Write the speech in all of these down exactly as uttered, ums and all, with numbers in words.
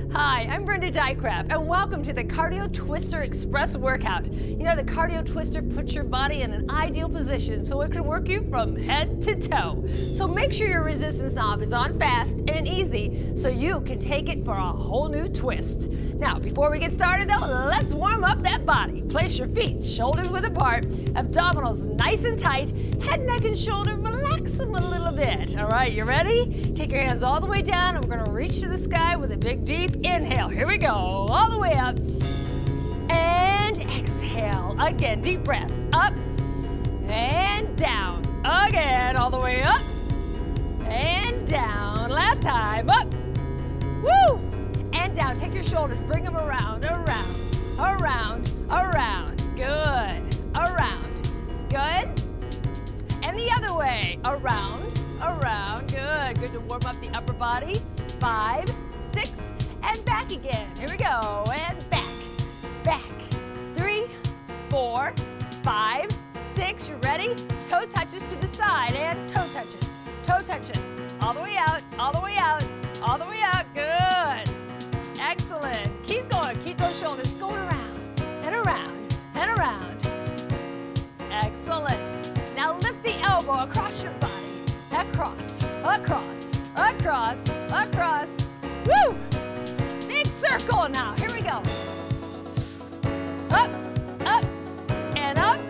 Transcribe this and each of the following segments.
Hi, I'm Brenda Dycraft, and welcome to the Cardio Twister Express workout. You know, the Cardio Twister puts your body in an ideal position so it can work you from head to toe. So make sure your resistance knob is on fast and easy so you can take it for a whole new twist. Now, before we get started though, let's warm up that body. Place your feet shoulders width apart, abdominals nice and tight, head, neck, and shoulder, relax them a little bit. All right, you ready? Take your hands all the way down, and we're gonna reach to the sky with a big deep inhale. Here we go, all the way up. And exhale. Again, deep breath. Up and down. Again, all the way up and down. Last time, up. Woo! And down. Take your shoulders, bring them around, around, around, around. Good. Around. Good. And the other way. Around, around. Good. Good to warm up the upper body. Five, six, and back again. Here we go. And back, back. Three, four, five, six. You ready? Toe touches to the side and toe touches. Toe touches. All the way out, all the way out, all the way out. Good. Excellent. Keep going. Keep those shoulders going around and around and around. Excellent. Now lift the elbow across your body. Across, across, across, across. Woo! Big circle now. Here we go. Up, up, and up.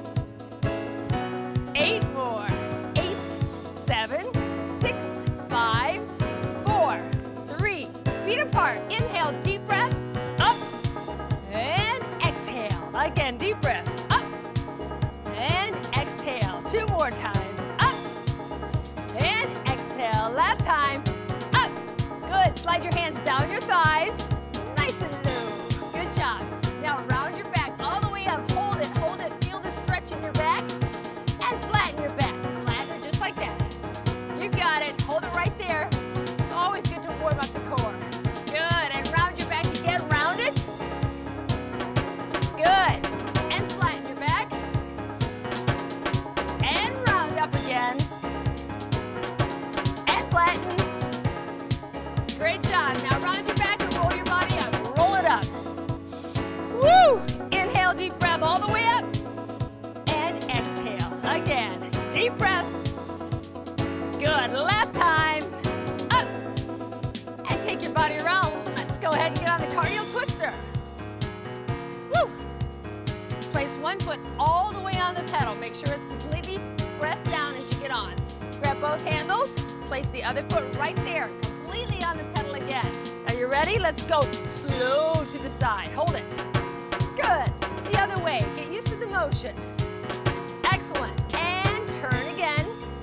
Eight more. Eight, seven, six, five, four, three. Feet apart. Inhale, deep breath. Up. And exhale. Again, deep breath. Up. And exhale. Two more times. Up. And exhale. Last time. Up. Good. Slide your hands down your thighs. Nice and low. Good job. Now round your back all the way up. Hold it. Hold it. Feel the stretch in your back. And flatten your back. Flatten it just like that. You got it. Hold it right there. Always good to warm up the core. Good. And round your back again. Round it. Good. And flatten your back. And round up again. And flatten. Great job. Now round your back and roll your body up. Roll it up. Woo! Inhale, deep breath all the way up. And exhale. Again. Deep breath. Good. Last time. Up. And take your body around. Let's go ahead and get on the cardio twister. Woo! Place one foot all the way on the pedal. Make sure it's completely pressed down as you get on. Grab both handles. Place the other foot right there. Completely on the pedal again. Are you ready? Let's go slow to the side. Hold it. Good. The other way. Get used to the motion. Excellent. And turn again.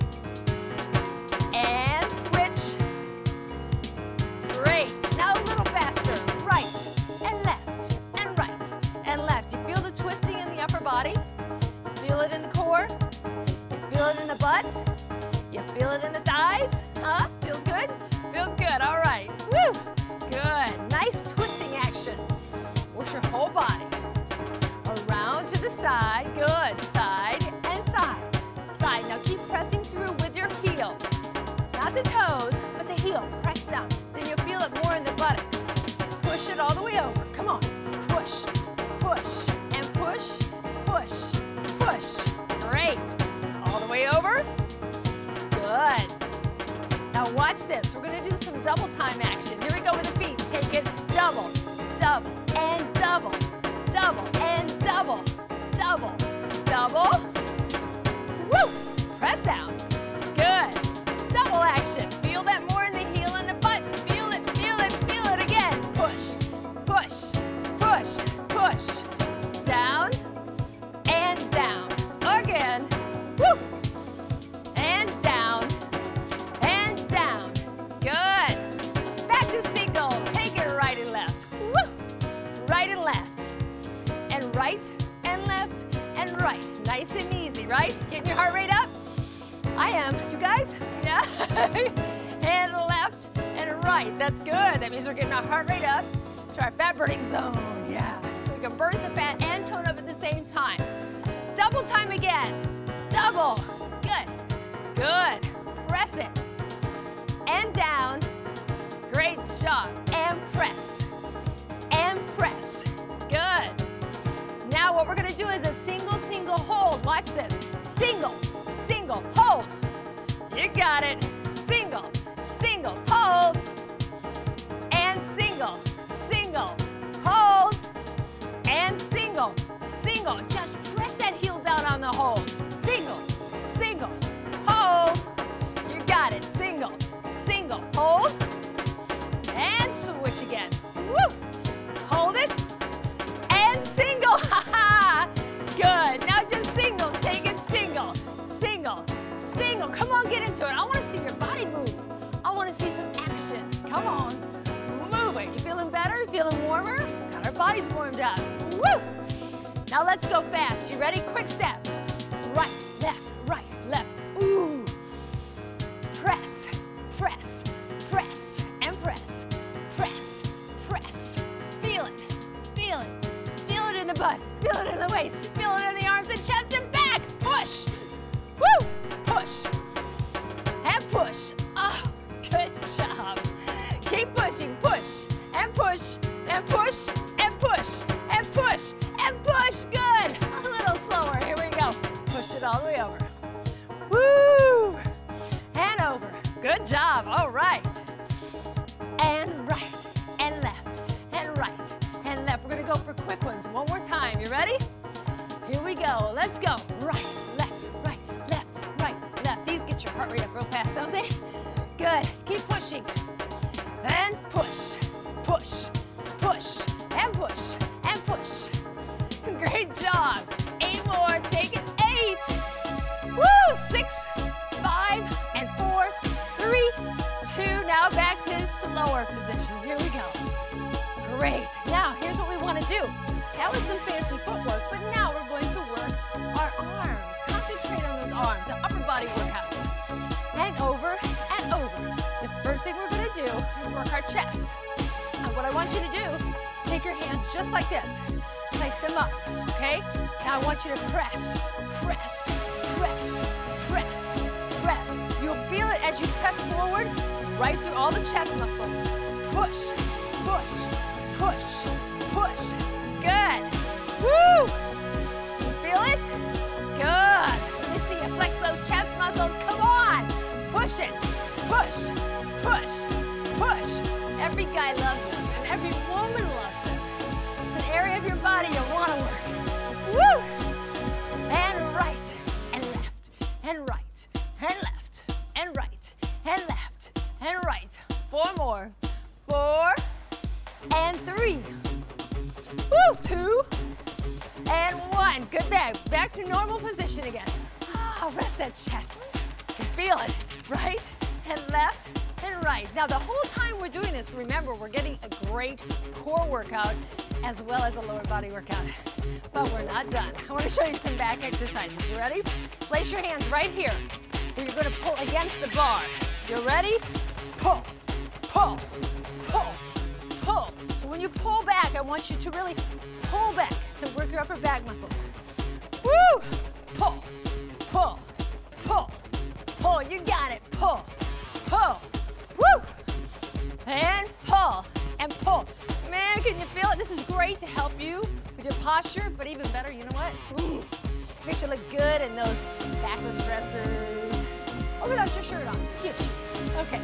And switch. Great. Now a little faster. Right and left and right and left. You feel the twisting in the upper body? Feel it in the core? You feel it in the butt? You feel it in the thighs? Huh? Feels good? Feels good. All right. Woo! Good. Nice twisting action. Work your whole body. Around to the side. Good. Side and side. Side. Now keep pressing through with your heel. Not the toes, but the heel. Press down. Then you'll feel it more in the buttocks. Push it all the way over. Come on. Push, push, and push, push, push. Great. All the way over. Good. Now watch this. We're going to do some double time action. Here we go with the feet. Take it. Double, double, and double, double, and double, double, double. Woo! Press down. Good. Double action. Feel that more in the heel and the butt. Feel it, feel it, feel it again. Push, push, push, push. Down and down. Again. Woo! And down and down. Good. Back to single. Take it right and left. Woo! Right and left. And right and left and right. Nice and easy, right? Getting your heart rate up? I am. You guys? Yeah. And left and right. That's good. That means we're getting our heart rate up to our fat burning zone. Yeah. So we can burn some fat and tone up at the same time. Double time again. Double. Good. Good. Press it. And down. Great job. And press. do is a single, single hold. Watch this. Single, single, hold. You got it. Single, single, hold. And single, single, hold. And single, single. Just press that heel down on the hold. Single, single, hold. You got it. Single, single, hold. And switch again. Woo! Hold it. And single. Ha ha! Good. Now just single. Take it single. Single. Single. Come on, get into it. I want to see your body move. I want to see some action. Come on. Move it. You feeling better? You feeling warmer? Got our bodies warmed up. Woo! Now let's go fast. You ready? Quick step. Right, left, right, left. Ooh. Press, press, press, and press. Press, press. Feel it, feel it. Feel it in the butt. Feel it in the waist. Feel it in the arms and chest and back. Push. Woo! Push. And push. Oh, good job. Keep pushing. Push. And push. And push. And push. And push. And push. Good. A little slower. Here we go. Push it all the way over. Woo! And over. Good job. All right. And right. And left. And right. And left. We're going to go for quick ones. One more time. You ready? Here we go. Let's go. Right, left, right, left, right, left. These get your heart rate up real fast, don't they? Good. Keep pushing. And push, push, push, and push, and push. Great job. Eight more. Take it. Eight. Woo! Six, five, and four, three, two. Now back to slower positions. Here we go. Great. Now, here's what we want to do. That was some fancy footwork, but now we're going to work our arms. Concentrate on those arms, the upper body workout. And over and over. The first thing we're going to do is work our chest. And what I want you to do, take your hands just like this. Place them up, okay? Now I want you to press, press, press, press, press. You'll feel it as you press forward, right through all the chest muscles. Push, push, push, push. Good. Woo! You feel it? Good. Let me see you flex those chest muscles. Come on. Push it. Push, push, push. Every guy loves this, and every woman loves this. It's an area of your body you want to work. Woo! And right, and left, and right, and left, and right, and left, and right. Four more. Four, and three. Woo! Two, and one. Good back. Back to normal position again. Oh, rest that chest. You can feel it, right? And left, and right. Now, the whole time we're doing this, remember, we're getting a great core workout as well as a lower body workout. But we're not done. I want to show you some back exercises. You ready? Place your hands right here. You're going to pull against the bar. You ready? Pull, pull, pull, pull. So when you pull back, I want you to really pull back to work your upper back muscles. Woo! Pull, pull, pull, pull. You got it. Pull, pull. Woo! And pull, and pull. Man, can you feel it? This is great to help you with your posture, but even better, you know what? Ooh, makes you look good in those backless dresses. Or without your shirt on. Yes. Okay.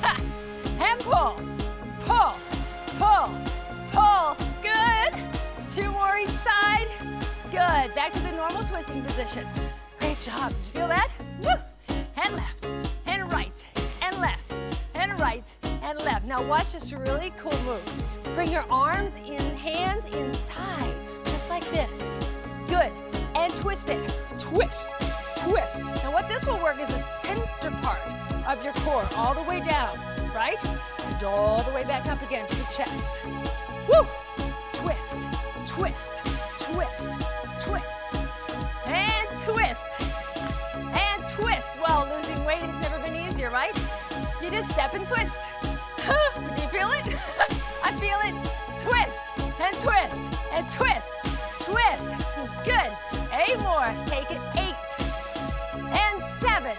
And pull, pull, pull, pull. Good. Two more each side. Good. Back to the normal twisting position. Great job. Did you feel that? Woo. And left, and right, and left, and right, and left. Now watch this really cool move. Bring your arms in, hands inside, just like this. Good. And twist it. Twist, twist. Now what this will work is the center part of your core, all the way down, right? And all the way back up again to the chest. Woo! Twist, twist, twist, twist, and twist, and twist. Well, losing weight has never been easier, right? You just step and twist. Do you feel it? I feel it. Twist, and twist, and twist, twist. Good. Eight more. Take it. Eight, and seven,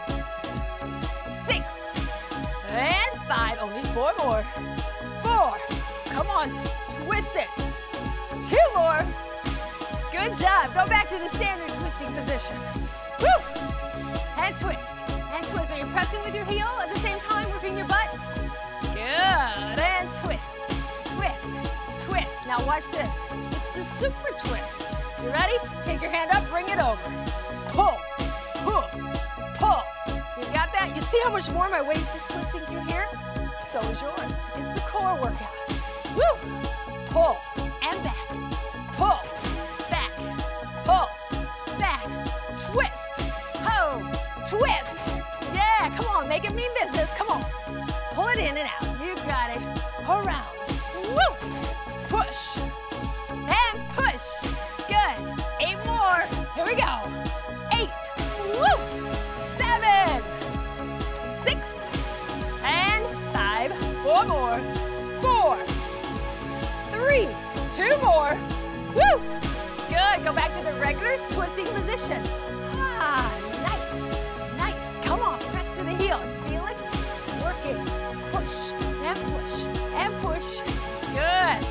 six, and five. Only four more. Four. Come on. Twist it. Two more. Good job. Go back to the standard twisting position. Woo! And twist, and twist. Are you pressing with your heel at the same time, working your butt? Good, and twist, twist, twist. Now watch this. It's the super twist. You ready? Take your hand up, bring it over. Pull, pull, pull. You got that? You see how much more my waist is twisting through here? So is yours. It's the core workout. Woo! Pull, and back. Pull, back, pull, back, twist. Ho, twist. Yeah, come on, make it mean business. Come on. Pull it in and out. You got it. Around. Woo! Push. And push. Good. Eight more. Here we go. Eight. Woo! Seven. Six. And five. Four more. Four. Three. Two more. Woo! Good. Go back to the regular twisting position. Ah, nice. Nice. Come on. Press to the heel. Feel it? Working. Push and push and push. Good.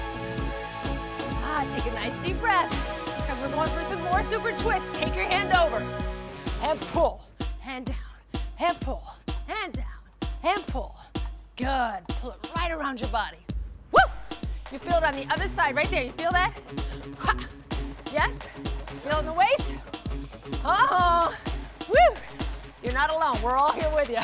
Ah, take a nice deep breath because we're going for some more super twists. Take your hand over and pull and down and pull and down and pull. Good. Pull it right around your body. Woo! You feel it on the other side right there. You feel that? Ha. Yes? Feel it in the waist? Uh-oh. Woo! You're not alone. We're all here with you.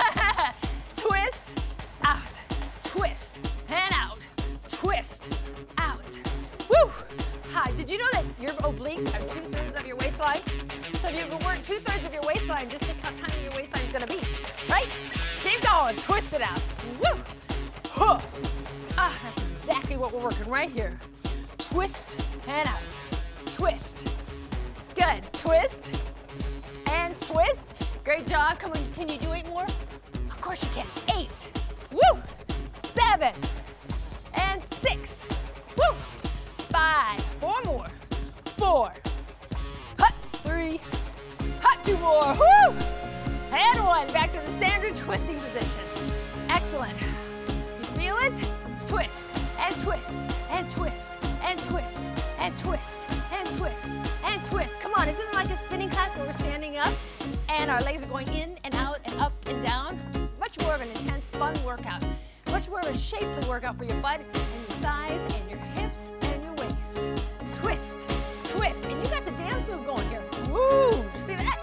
Twist, out, twist, and out, twist, out. Woo! Hi, did you know that your obliques are two-thirds of your waistline? So if you work two-thirds of your waistline, just think how tiny your waistline is gonna be, right? Keep going, twist it out. Woo! Huh. Ah, that's exactly what we're working right here. Twist and out, twist. Good, twist and twist. Great job, come on, can you do eight more? Of course you can. Eight. Woo! Seven. And six. Woo! Five. Four more. Four. Hut. Three. Hut. Two more. Woo! And one. Back to the standard twisting position. Excellent. You feel it? Twist. And twist. And twist. And twist. And twist. And twist. And twist. Come on. Isn't it like a spinning class where we're standing up and our legs are going in and out and up and down? Much more of an intense, fun workout. Much more of a shapely workout for your butt and your thighs and your hips and your waist. Twist, twist, and you got the dance move going here. Woo! See that?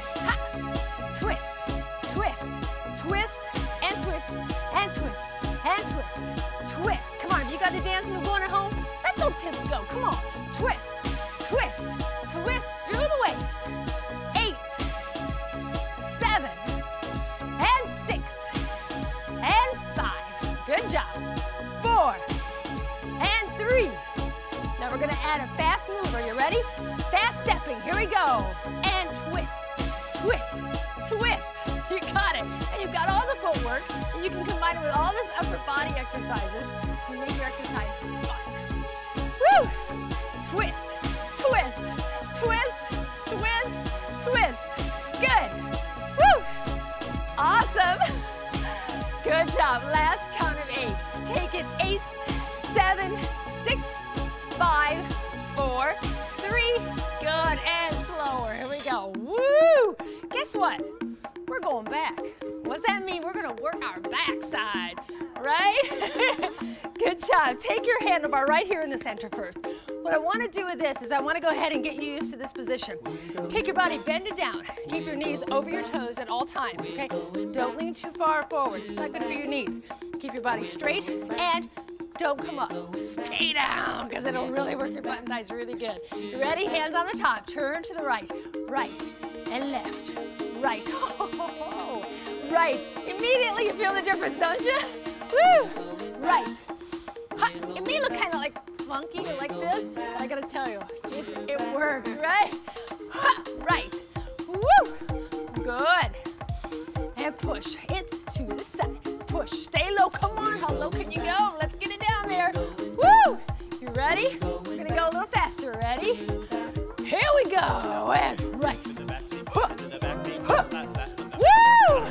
Ha! Twist, twist, twist, and twist, and twist, and twist, twist. Come on, if you got the dance move going at home, let those hips go. Come on, twist, twist, twist through the waist. Eight, seven, and six, and five. Good job. Four, and three. Now we're gonna add a fast move. Are you ready? Fast stepping. Here we go. And twist, twist, twist. You got it. And you've got all the footwork, and you can combine it with all this upper body exercises and make your exercise fun. Woo! Twist, twist, twist, twist, twist. Good. Woo! Awesome. Good job. Last count of eight. Take it. Eight, seven, six, five, four, three. Good. And slower. Here we go. Woo! Guess what? We're going back. What's that mean? We're going to work our backside, right? Good job. Take your handlebar right here in the center first. What I want to do with this is I want to go ahead and get you used to this position. Take your body, bend it down. Keep your knees over your toes at all times, okay? Don't lean too far forward. It's not good for your knees. Keep your body straight and don't come up. Stay down because it'll really work your butt and thighs really good. You ready? Hands on the top. Turn to the right. Right and left. Right. Oh, right. Immediately you feel the difference, don't you? Woo! Right. Ha. It may look kind of like funky or like this, but I gotta tell you, it's, it works, right? Ha. Right. Woo! Good. And push it to the side. Push. Stay low. Come on. How low can you go? Let's get it down there. Woo! You ready? We're gonna go a little faster. Ready? Here we go. And right. Huh. Huh. Woo!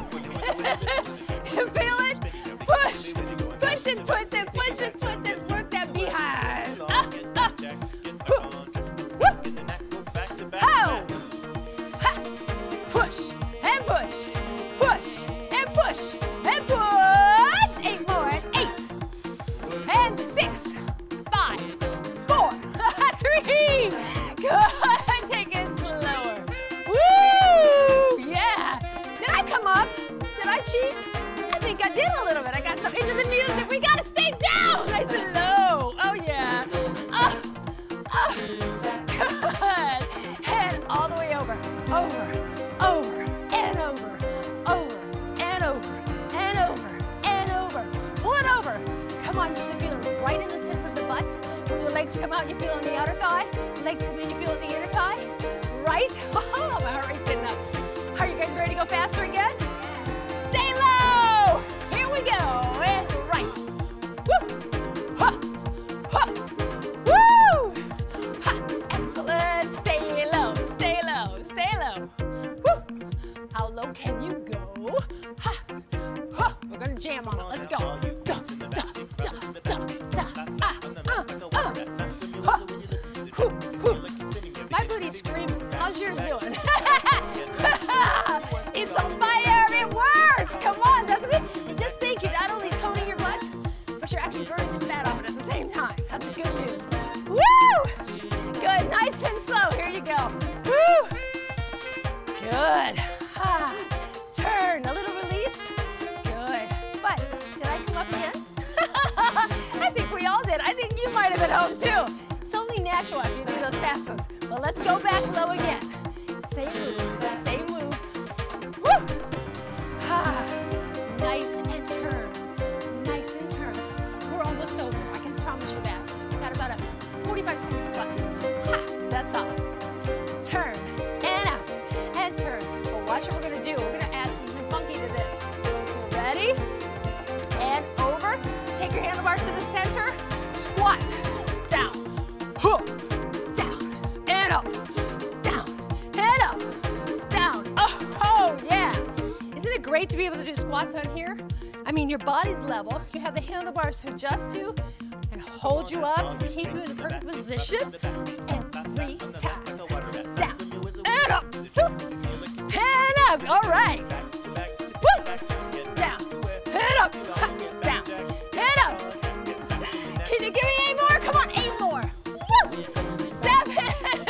You feel it? Push. Push and twist it. Push and twist it. Work that behind. Ah, ah. Huh. Woo. sheet? I think I did a little bit. I got some into the music. We gotta stay down, nice and low. Oh yeah. Oh, oh. Good. Head all the way over, over, over, and over, over, and over, and over, and over. Pull it over. Come on, you should feel it right in the center of the butt. When your legs come out, you feel it on the outer thigh. Legs come in, you feel it in the inner thigh. Right? Oh, my heart rate's getting up. Are you guys ready to go faster again? Stay low. Here we go. And right. Woo. Ha. Ha. Woo. Ha. Excellent. Stay low. Stay low. Stay low. Woo. How low can you go? Ha. Ha. We're going to jam on it. Let's go. Da, da, da, da, da. Ah, ah, ah. Ha. Woo, woo. My booty's screaming. How's yours doing? It's on fire. It works. Come on, doesn't it? And just think, you're not only toning your butt, but you're actually burning the fat off it at the same time. That's good news. Woo! Good. Nice and slow. Here you go. Woo! Good. Ah. Turn. A little release. Good. But did I come up again? I think we all did. I think you might have been home too. It's only natural after you do those fast ones. But let's go back low again. Same move, same move. Woo! Ah, nice and turn, nice and turn. We're almost over, I can promise you that. We've got about a forty-five seconds left. Ha, that's all. Turn, and out, and turn. But watch what we're gonna do. We're gonna add something funky to this. Ready? And over. Take your handlebars to the center. Squat, down, huh. And up, down, and up, down. Oh, oh, yeah. Isn't it great to be able to do squats on here? I mean, your body's level. You have the handlebars to adjust to and hold you up, keep you in the perfect position. Every time. Down, and up, and up. All right. Woo. Down, and up, down, and up. Can you give me eight more? Come on, eight more. Woo. Seven.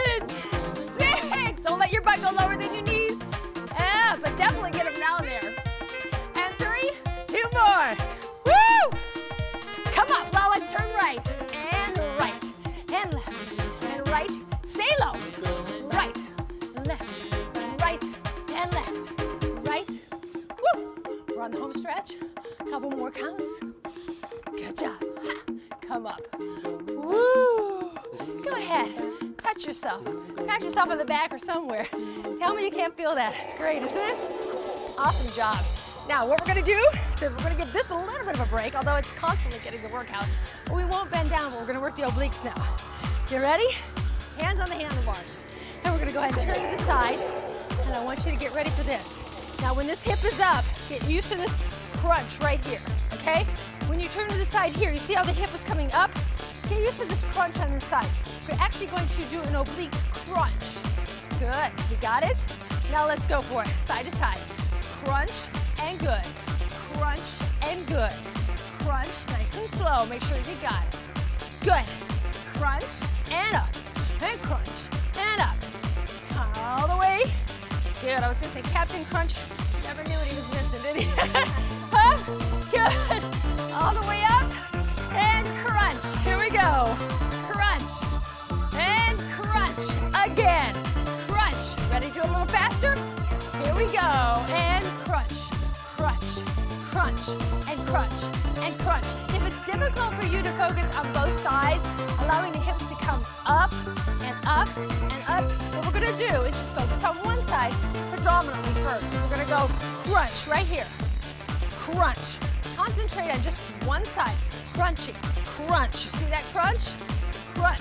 Don't let your butt go lower than your knees. Yeah, but definitely get them down there. And three, two more. Woo! Come on, well, let's turn right. And right, and left, and right. Stay low. Right, left, right, and left. Right. Woo! We're on the home stretch. Couple more counts. Good job. Come up. Woo! Go ahead. Touch yourself. Pat yourself on the back or somewhere. Tell me you can't feel that. It's great, isn't it? Awesome job. Now, what we're going to do is we're going to give this a little bit of a break, although it's constantly getting the workout. But we won't bend down, but we're going to work the obliques now. You ready? Hands on the handlebars. And we're going to go ahead and turn to the side. And I want you to get ready for this. Now, when this hip is up, get used to this crunch right here, okay? When you turn to the side here, you see how the hip is coming up? Get used to this crunch on this side. We're actually going to do an oblique crunch. Good, you got it? Now let's go for it, side to side. Crunch and good, crunch and good. Crunch, nice and slow, make sure you got it. Good, crunch and up, and crunch and up. All the way. Good, I was gonna say Captain Crunch, never knew what he was missing, did he? Up, good, all the way up, and crunch. Here we go, crunch, and crunch, again, crunch. Ready to do a little faster? Here we go, and crunch, crunch, crunch, and crunch, and crunch. If it's difficult for you to focus on both sides, allowing the hips to come up, and up, and up, what we're gonna do is just focus on one side predominantly first. We're gonna go crunch right here, crunch. Concentrate on just one side, crunching, crunch. You see that crunch? Crunch,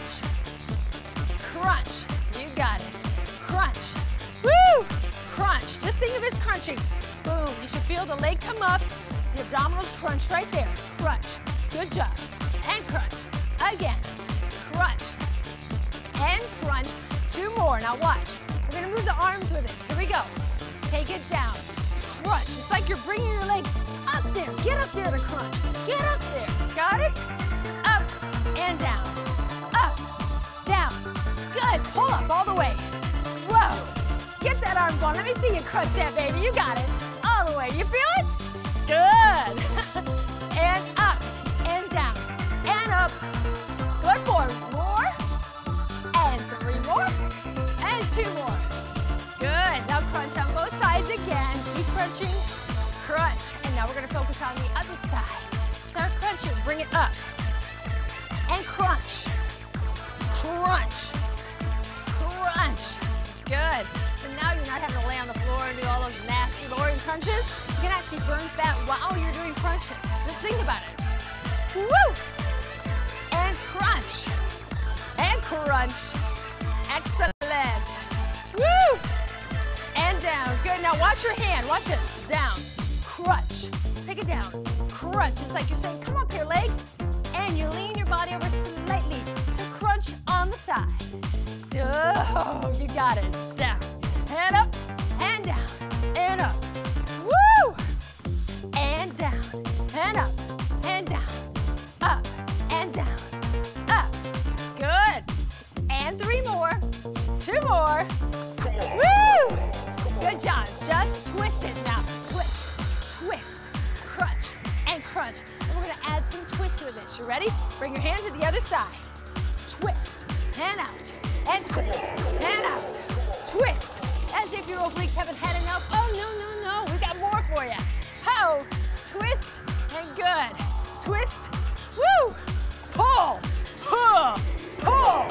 crunch. You got it. Crunch. Woo! Crunch. Just think of it as crunching. Boom. You should feel the leg come up, the abdominals crunch right there. Crunch. Good job. And crunch. Again. Crunch. And crunch. Two more. Now watch. We're going to move the arms with it. Here we go. Take it down. Crunch. It's like you're bringing your leg up there. Get up there to crunch. Get up there. Got it? Up and down. Up, down. Good. Pull up all the way. Whoa. Get that arm going. Let me see you crunch that, baby. You got it. All the way. You feel it? Now we're gonna focus on the other side. Start crunching, bring it up. And crunch, crunch, crunch. Good. So now you're not having to lay on the floor and do all those nasty boring crunches. You can actually burn fat while you're doing crunches. Just think about it. Woo! And crunch. And crunch. Excellent. Woo! And down. Good. Now watch your hand. Watch this. Down. Crunch. Take it down. Crunch. It's like you're saying, come up here, leg. And you lean your body over slightly to crunch on the side. Oh, you got it. Down. And up. And down. And up. Woo! And down. And up. And down. Up. And down. Up. Good. And three more. Two more. Woo! Good job. Just twist it now. Twist, twist, crunch, and crunch. And we're going to add some twists with this. You ready? Bring your hands to the other side. Twist, and out, and twist, and out. Twist. As if your obliques haven't had enough. Oh, no, no, no. We got more for you. Ho! Twist, and good. Twist. Woo! Pull. Huh. Pull.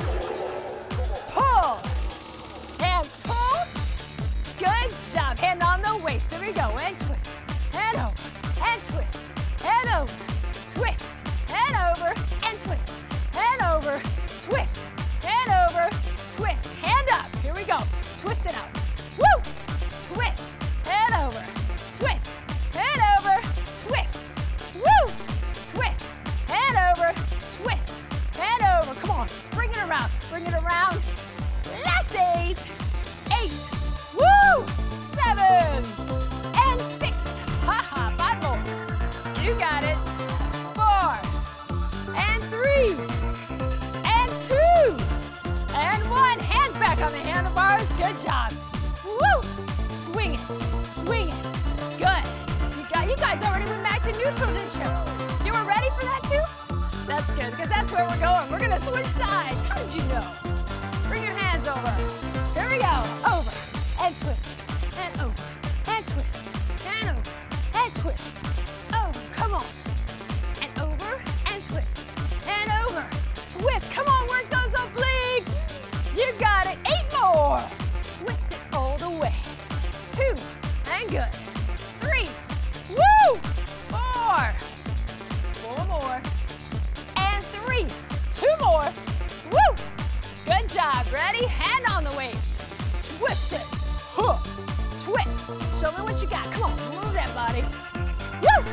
Pull. And pull. Good job. Hand on the waist. Here we go. And twist. And over. And twist. And over. Twist. And over. And twist. And over. Twist. And over. Twist. Hand up. Here we go. Twist it out. Woo! Twist. And over. Twist. And over. Twist. Woo! Twist. And over. Twist. And over. Come on. Bring it around. Bring it around. Last eight. Eight. Woo! Seven. And six. Ha-ha. Five more. You got it. Four. And three. And two. And one. Hands back on the handlebars. Good job. Woo! Swing it. Swing it. Good. You got. You guys already went back to neutral, didn't you? You were ready for that too? That's good, because that's where we're going. We're gonna switch sides. How did you know? Bring your hands over. Here we go. Over. And twist. And over. And twist. And over. And twist. Over. Come on. And over. And twist. And over. Twist. Come on. Work those obliques. You got it. Eight more. Twist it all the way. Two. And good. Three. Woo! Four. Four more. And three. Two more. Woo! Good job. Ready? Hand on the waist. Twist it. Huh. Twist. Show me what you got. Come on. Move that body. Woo!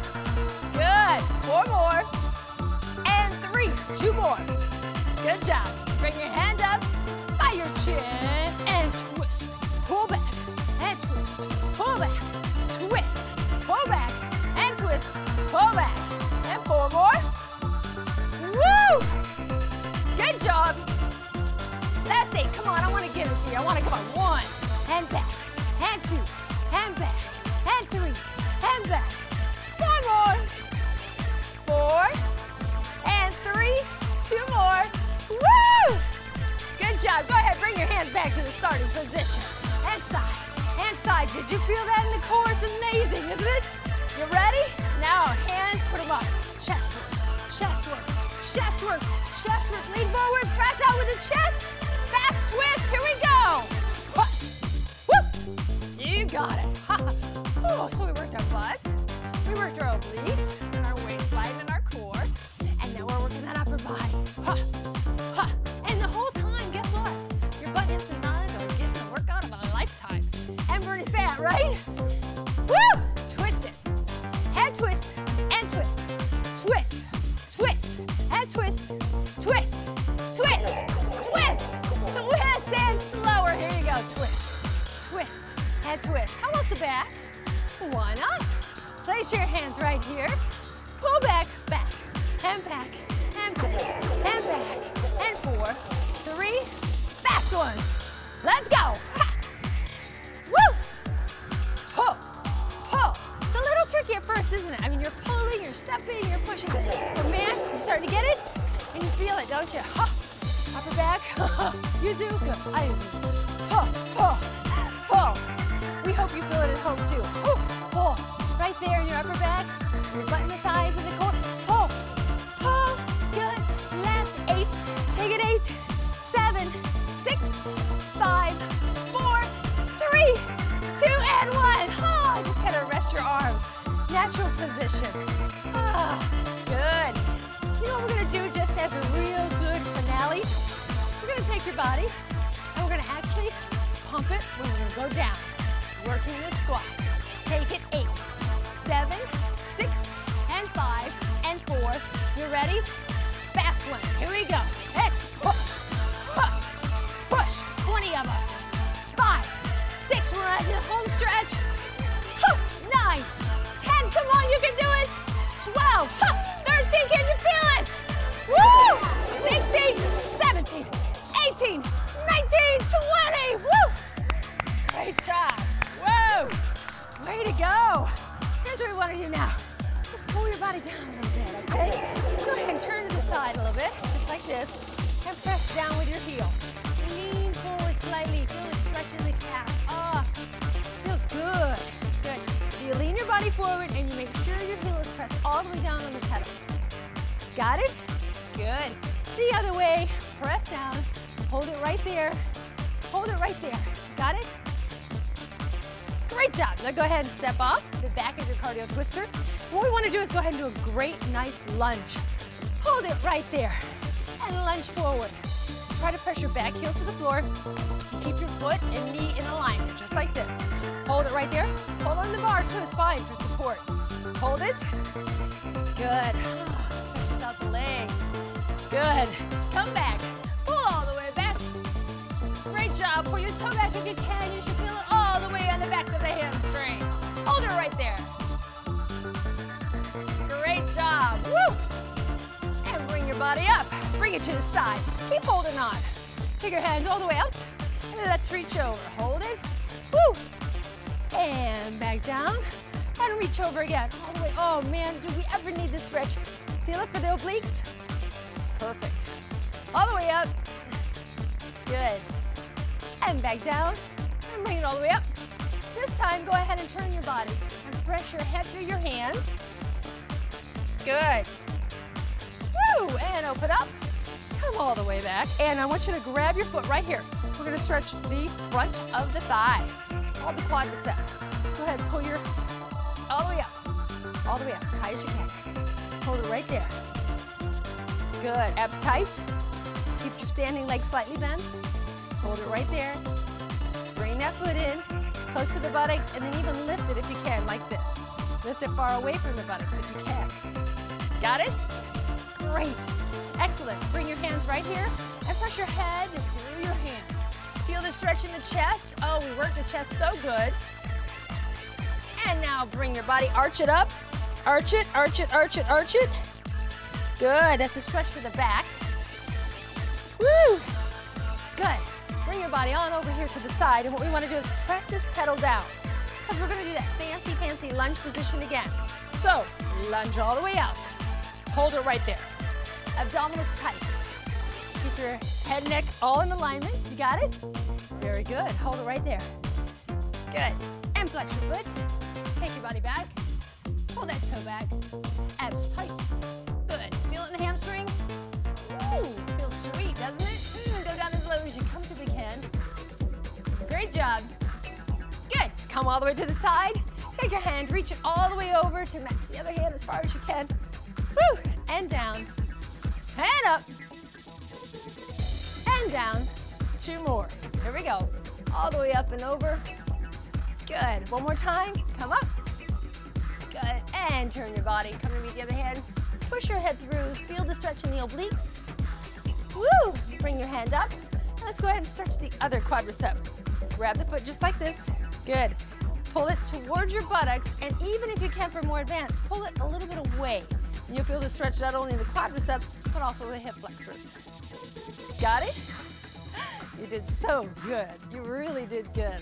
Good. Four more. And three. Two more. Good job. Bring your hand up by your chin and twist. Pull back and twist. Pull back. Twist. Pull back and twist. Pull back. And four more. Woo! Good job. Last eight. Come on. I want to give it to you. I want to come on. One. And back. And two. And back. And three. And back. One more. Four. And three. Two more. Woo! Good job. Go ahead. Bring your hands back to the starting position. And side. And side. Did you feel that in the core? It's amazing, isn't it? You ready? Now, hands, put them up. Chest work. Chest work. Chest work. Chest work. Lean forward. Press out with the chest. Fast twist. Here we go. Woo! You got it. Oh, so we worked our butts. We worked our obliques and our waistline and our core. And now we're working that upper body. Ha, ha. And the whole time, guess what? Your butt hips and thighs are getting a workout of a lifetime. And burning fat, right? Woo! Twist it. Head twist and twist. Twist. Twist. And twist. Twist. Twist. Twist. Twist and slower. Here you go. Twist. Twist. And twist. How about the back? Why not? Place your hands right here. Pull back, back, and back, and back, and back, and four, three, fast one. Let's go. Ha. Woo! Pull, pull. It's a little tricky at first, isn't it? I mean, you're pulling, you're stepping, you're pushing. But man, you're starting to get it, and you feel it, don't you? Ha. Upper back. You do? Good. I do. Pull, pull, pull. We hope you feel it at home too. Pull, pull. Right right there in your upper back. Your butt in the thighs and the core. Pull, pull, good. Last eight, take it eight, seven, six, five, four, three, two, and one. Oh, just kind of rest your arms. Natural position. Ah, good. You know what we're gonna do just as a real good finale? We're gonna take your body and we're gonna actually pump it when we're gonna go down. Working the squat. Take it eight, seven, six, and five, and four. You ready? Fast ones. Here we go. X, push. twenty of them. Five, six. We're at the home stretch. Nine, ten. Come on, you can do it. twelve, thirteen. Can you feel it? Woo! sixteen, seventeen, eighteen, nineteen, twenty. Woo! Great job. Whoa! Way to go. Here's what we want to do now. Just pull your body down a little bit, okay? Go ahead and turn to the side a little bit, just like this, and press down with your heel. Lean forward slightly. Feel the stretch in the calf. Ah, oh, feels good. Good. So you lean your body forward and you make sure your heel is pressed all the way down on the pedal. Got it? Good. The other way. Press down. Hold it right there. Hold it right there. Got it? Great job. Now go ahead and step off the back of your cardio twister. What we want to do is go ahead and do a great, nice lunge. Hold it right there and lunge forward. Try to press your back heel to the floor. Keep your foot and knee in alignment, just like this. Hold it right there. Hold on the bar to the spine for support. Hold it. Good. Stretches out the legs. Good. Come back. Pull all the way back. Great job. Pull your toe back if you can. You should feel it all the way on the back of the hamstring. Hold it right there. Great job. Woo! And bring your body up. Bring it to the side. Keep holding on. Take your hands all the way out. And let's reach over. Hold it. Woo! And back down. And reach over again. All the way. Oh man, do we ever need this stretch? Feel it for the obliques? It's perfect. All the way up. Good. And back down. And bring it all the way up. This time, go ahead and turn your body. And press your head through your hands. Good. Woo! And open up. Come all the way back. And I want you to grab your foot right here. We're going to stretch the front of the thigh. All the quadriceps. Go ahead and pull your, all the way up. All the way up. Tight as you can. Hold it right there. Good. Abs tight. Keep your standing leg slightly bent. Hold it right there. Bring that foot in, close to the buttocks, and then even lift it if you can, like this. Lift it far away from the buttocks if you can. Got it? Great. Excellent. Bring your hands right here and press your head through your hands. Feel the stretch in the chest. Oh, we worked the chest so good. And now bring your body, arch it up. Arch it, arch it, arch it, arch it. Good. That's a stretch for the back. Woo! Good. Bring your body on over here to the side, and what we want to do is press this pedal down, because we're going to do that fancy, fancy lunge position again. So, lunge all the way out. Hold it right there. Abdominals tight. Keep your head, neck all in alignment. You got it? Very good. Hold it right there. Good. And flex your foot. Take your body back. Pull that toe back. Abs tight. Good. Feel it in the hamstring? Ooh, feels sweet, doesn't it? Mm, go down as low as you comfortably can. Great job. Good. Come all the way to the side. Take your hand, reach it all the way over to match the other hand as far as you can. Woo! And down. And up. And down. Two more. Here we go. All the way up and over. Good. One more time. Come up. Good. And turn your body. Come and meet the other hand. Push your head through. Feel the stretch in the obliques. Woo! Bring your hand up. Let's go ahead and stretch the other quadricep. Grab the foot just like this. Good. Pull it towards your buttocks, and even if you can for more advanced, pull it a little bit away. And you'll feel the stretch not only in the quadriceps, but also the hip flexors. Got it? You did so good. You really did good.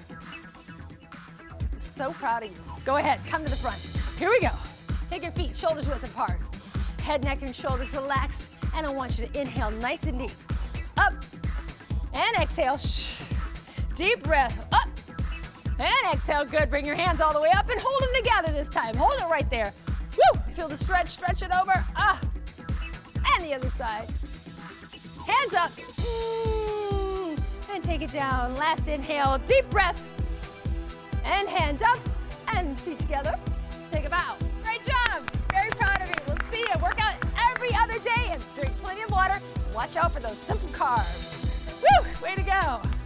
So proud of you. Go ahead, come to the front. Here we go. Take your feet shoulders width apart. Head, neck, and shoulders relaxed. And I want you to inhale nice and deep. Up. And exhale. Shh. Deep breath. Up. And exhale, good. Bring your hands all the way up and hold them together this time. Hold it right there. Woo! Feel the stretch, stretch it over. Ah. And the other side. Hands up. Mm. And take it down. Last inhale, deep breath. And hands up and feet together. Take a bow. Great job. Very proud of you. We'll see you. Work out every other day and drink plenty of water. Watch out for those simple carbs. Woo! Way to go.